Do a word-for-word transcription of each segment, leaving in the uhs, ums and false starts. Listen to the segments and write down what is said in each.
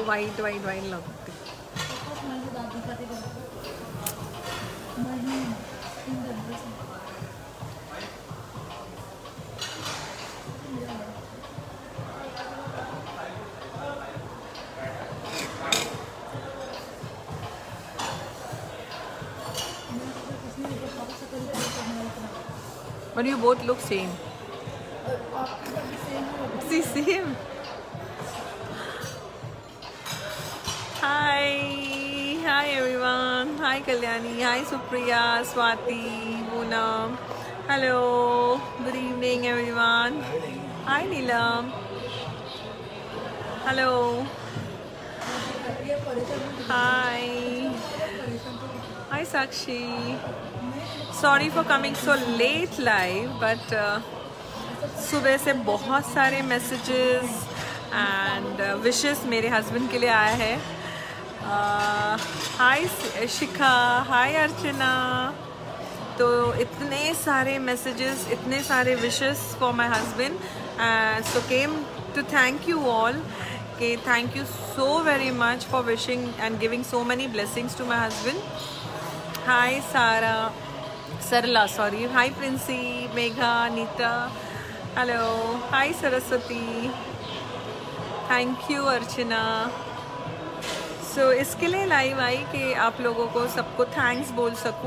वो white white white लगती। But you both look same. See, same. Hi, hi everyone. Hi Kalyani. Hi Supriya, Swati, Poonam. Hello. Good evening everyone. Hi Neelam. Hello. Hi. Hi Sakshi. Sorry for coming so late live, but uh, सुबह से बहुत सारे messages and uh, wishes मेरे husband के लिए आया है. हाय uh, शिखा, हाय अर्चना. तो इतने सारे messages, इतने सारे wishes for my husband. uh, so came to thank you all. Okay, thank you so very much for wishing and giving so many blessings to my husband. Hi Sarah. Sarla, sorry. Hi Princey, Megha, Nita. Hello. Hi Saraswati. Thank you Archana. So इसके लिए live आई कि आप लोगों को सबको thanks बोल सकूं.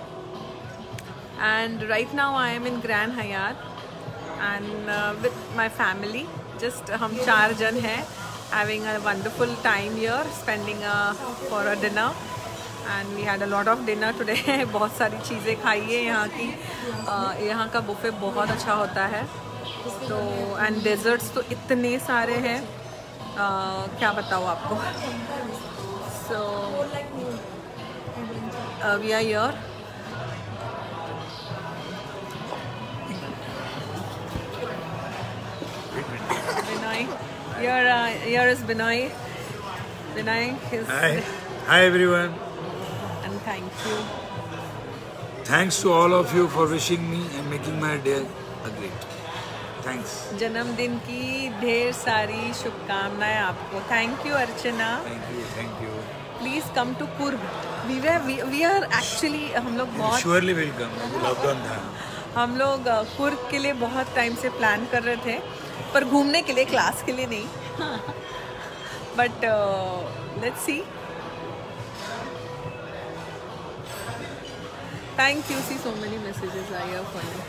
And right now I am in Grand Hyatt and uh, with my family. Just हम चार जन हैं, having a wonderful time here, spending a, for a dinner. And we had a lot of dinner today. बहुत सारी चीज़ें खाई है यहाँ की. यहाँ का बुफे बहुत अच्छा होता है. तो एंड डेजर्ट्स तो इतने सारे हैं, क्या बताऊँ आपको. So we are here. Binoy, here uh, here is Binoy. Binoy is. Hi, hi everyone. Thank you. Thanks to all of you for wishing me and making my day a great. Thanks. जन्मदिन की ढेर सारी शुभकामनाएं आपको. Thank you Archana. Thank you, thank you. Please come to Kurg. We were we, we are actually हम लोग बहुत. Surely will come. Lockdown था. हम लोग कुर्ग के लिए बहुत टाइम से प्लान कर रहे थे, पर घूमने के लिए, क्लास के लिए नहीं. But uh, let's see. Thank you. See, so many messages are here for you.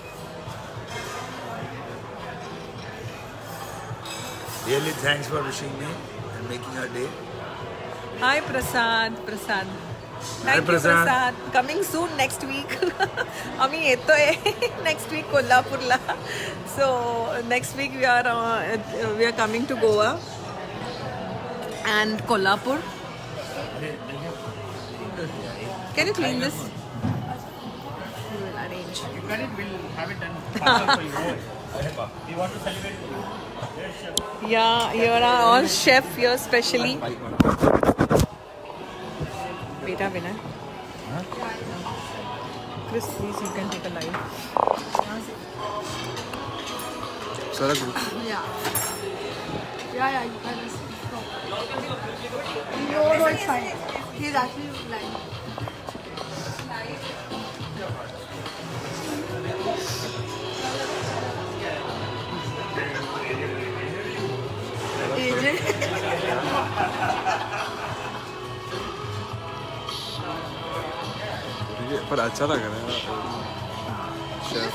Really, thanks for wishing me and making our day. Hi, Prasad. Prasad. Thank Hi, you, Prasad. Prasad. Coming soon next week. Ami yeto hai next week Kolhapur la. So next week we are uh, we are coming to Goa and Kolhapur. Can you clean this? You got it, we'll have it done for you. We want to celebrate. Yeah, you are all chef here specially. Beta winner. Chris, please, you can take a live. Sara group. Yeah. Yeah, yeah, you can just stop. No, no, it's fine. He's actually lying. पर अच्छा लग रहा है chef.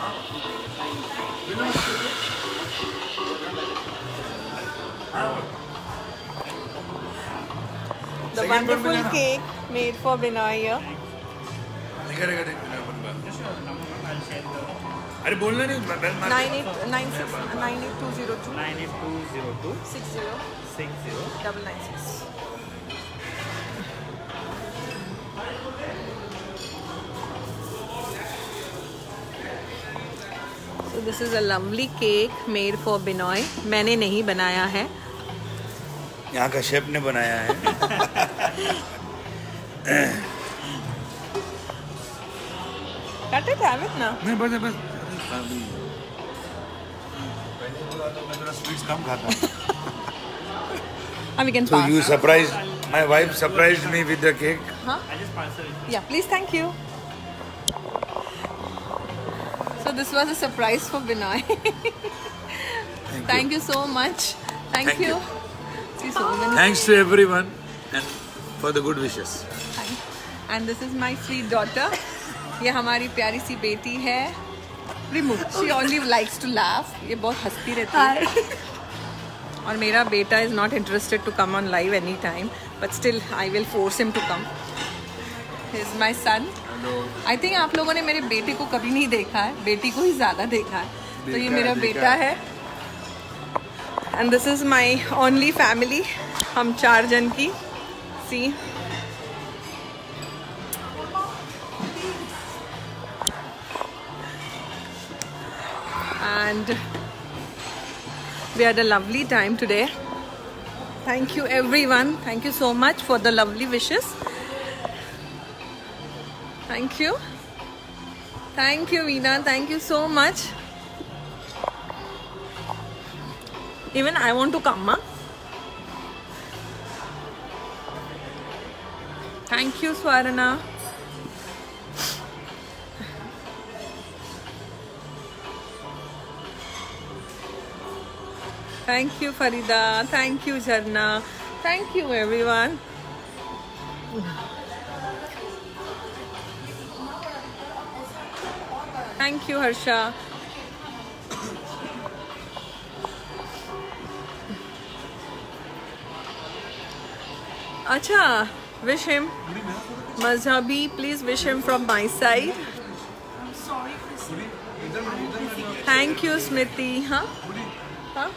The wonderful cake made for Binoy here. अरे बोलना नहीं bell मार Nine eight nine six nine eight two zero two nine eight two zero two six zero six zero. double nine six. So this is a lovely cake made for Binoy. मैंने नहीं बनाया है. यहाँ का chef ने बनाया है. Cut it, have it now. नहीं बस बस. मैं थोड़ा स्वीट्स कम खाता हूँ. And we can So pass. you surprised, my wife surprised me with the cake. Huh? I just parcel it. Yeah, please, thank you. So this was a surprise for Binoy. Thank, Thank you. you so much. Thank, Thank you. you. See, so many Thanks to everyone and for the good wishes. thanks. And this is my sweet daughter. ये हमारी प्यारी सी बेटी है. Remove. She only likes to laugh. ये बहुत हंसती रहती है. और मेरा बेटा is not interested to come on live anytime, but still I will force him to come. He is my son. I think आप लोगों ने मेरे बेटे को कभी नहीं देखा है, बेटी को ही ज़्यादा देखा है. तो ये मेरा बेटा है. And this is my only family. हम चार जन की. See. And we had a lovely time today. Thank you everyone. Thank you so much for the lovely wishes. Thank you. Thank you, Veena. Thank you so much. Even I want to come, ma. Thank you, Swarana. Thank you, Farida. Thank you, Jharna. Thank you, everyone. Thank you, Harsha. Acha, wish him. Mazhabi, please wish him from my side. Thank you, Smriti. Huh? Huh?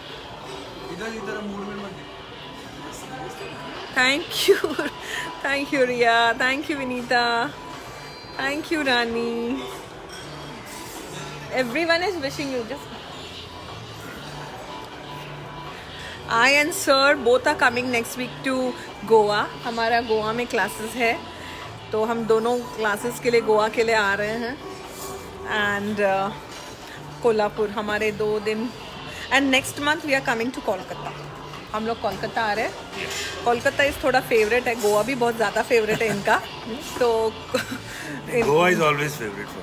Thank you. Thank you, Ria. Thank you, Vinita. Thank you, Rani. Everyone is wishing you. Just I and Sir both are coming next week to Goa. हमारा गोवा में classes है, तो हम दोनों classes के लिए गोवा के लिए आ रहे हैं. And uh, कोल्हापुर हमारे दो दिन. And next month we are coming to Kolkata. हम लोग कोलकाता आ रहे हैं. कोलकाता इस थोड़ा फेवरेट है, गोवा भी बहुत ज़्यादा फेवरेट है इनका. तो Goa is always favorite for us.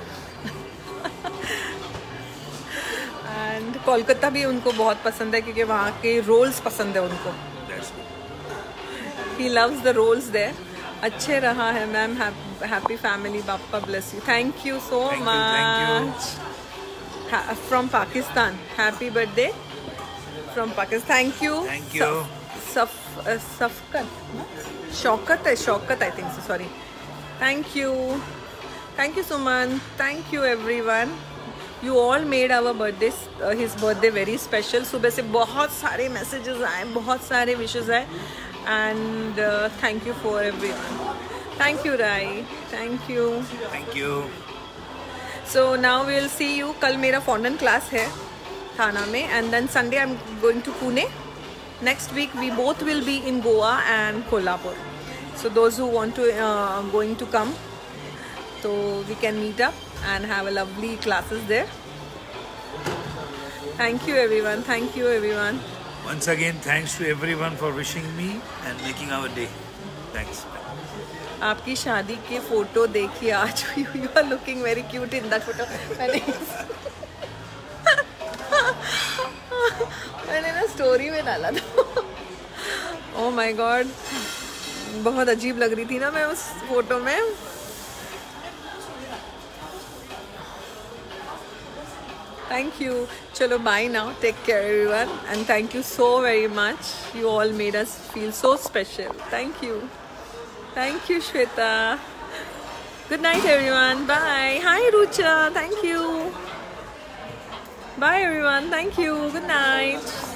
And Kolkata भी उनको बहुत पसंद है क्योंकि वहाँ के रोल्स पसंद है उनको. That's good. He loves the rolls there. अच्छे रहा है ma'am. Happy family. Bappa bless you. Thank you so Thank you, thank you. Much. From Pakistan. Happy birthday from Pakistan. Thank you. Thank you. सफ सफकत शौकत है. Shaukat I think so. Sorry. Thank you. Thank you Suman. Thank you everyone. You all made our birthday, uh, his birthday very special. सुबह से बहुत सारे messages आए, बहुत सारे wishes आए, and uh, thank you for everyone. Thank you, Rai. Thank you. Thank you. So now we'll see you. कल मेरा fondant class है थाना में, and then Sunday I'm going to Pune. Next week we both will be in Goa and Kolhapur. So those who want to uh, going to come, so we can meet up and have a lovely classes there. Thank you everyone. Thank you everyone. Once again, thanks to everyone for wishing me and making our day. Thanks. आपकी शादी के photo देखिए आज. You are looking very cute in that photo. मैंने मैंने ना story में डाला था. Oh my God. बहुत अजीब लग रही थी ना मैं उस फोटो में. Thank you. Chalo, bye now. Take care, everyone. And thank you so very much. You all made us feel so special. Thank you. Thank you, Shweta. Good night, everyone. Bye. Hi, Rucha. Thank you. Bye, everyone. Thank you. Good night.